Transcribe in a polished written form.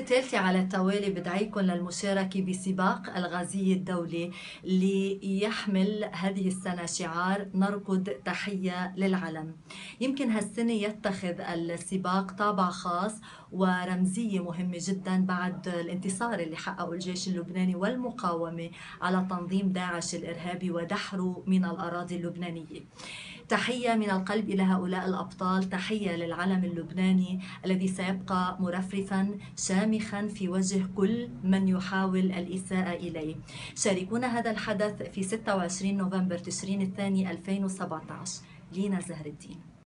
الثالثة على التوالي بدعيكم للمشاركة بسباق الغازية الدولي اللي يحمل هذه السنة شعار نركض تحية للعلم. يمكن هالسنة يتخذ السباق طابع خاص ورمزية مهمة جدا بعد الانتصار اللي حققه الجيش اللبناني والمقاومة على تنظيم داعش الإرهابي ودحره من الأراضي اللبنانية. تحية من القلب إلى هؤلاء الأبطال، تحية للعلم اللبناني الذي سيبقى مرفرفا شامخا في وجه كل من يحاول الإساءة إليه. شاركونا هذا الحدث في 26 نوفمبر تشرين الثاني 2017. لينا زهر الدين.